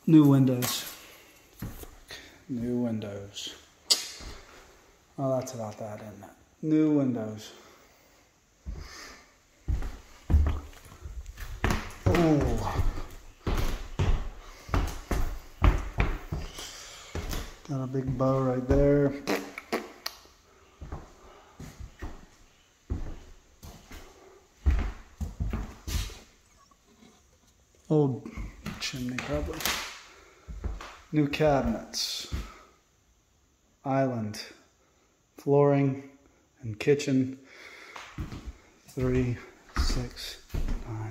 New windows. New windows. Oh, that's about that, isn't it? New windows. Oh. Got a big bow right there. Old chimney, probably. New cabinets. Island. Flooring and kitchen. 3, 6, 9.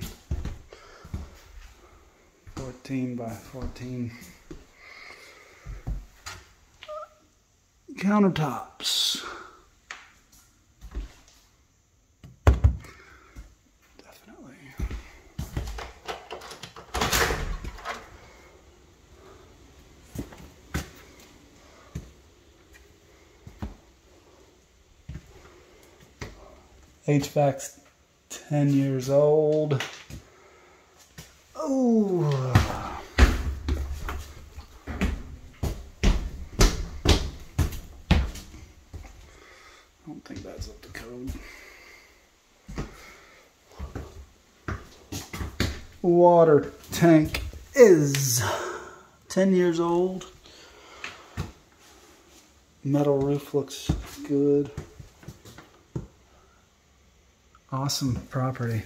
14 by 14. Countertops. Definitely. HVAC's 10 years old. Oh. I don't think that's up to code. Water tank is 10 years old. Metal roof looks good. Awesome property.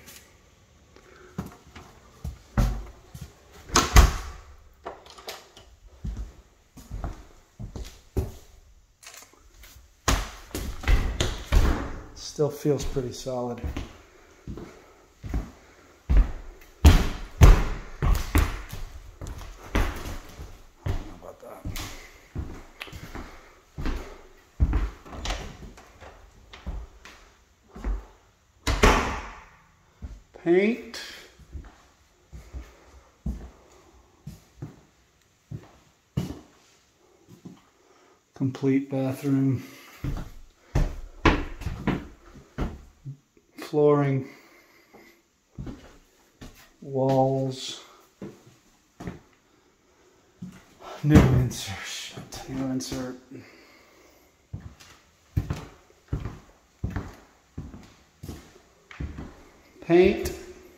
Still feels pretty solid. I don't know about that. Paint. Complete bathroom. Flooring. Walls. New insert. Shit. New insert. Paint.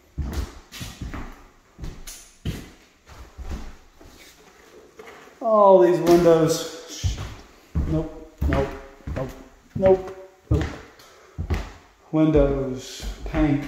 All these windows. Nope, nope, nope, nope, nope. Windows, paint.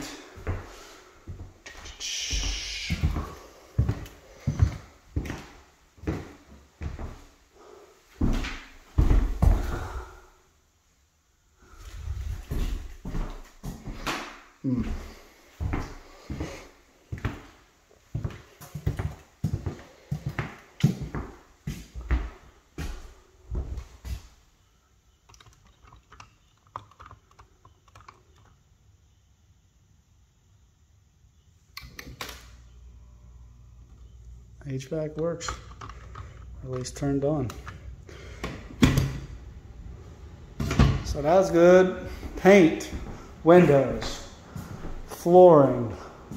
HVAC works, at least turned on. So that's good. Paint, windows, flooring.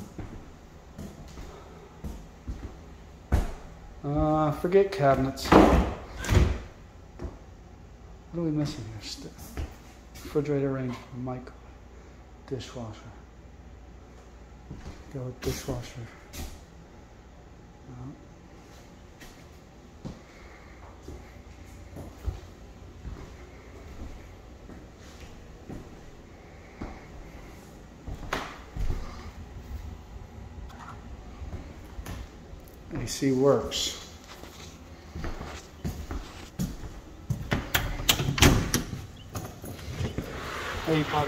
Forget cabinets. What are we missing here? Refrigerator, range, microwave, dishwasher. Go with dishwasher. AC works. Hey, buddy.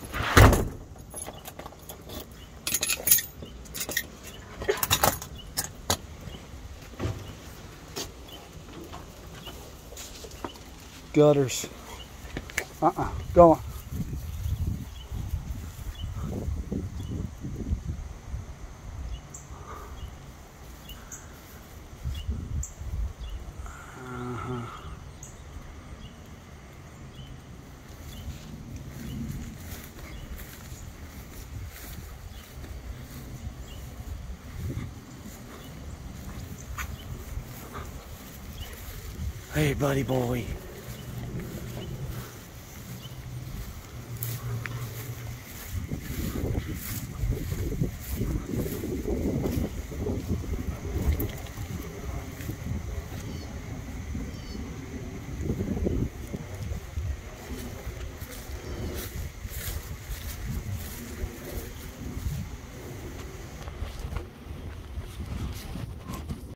Gutters. Go on. Hey, buddy boy.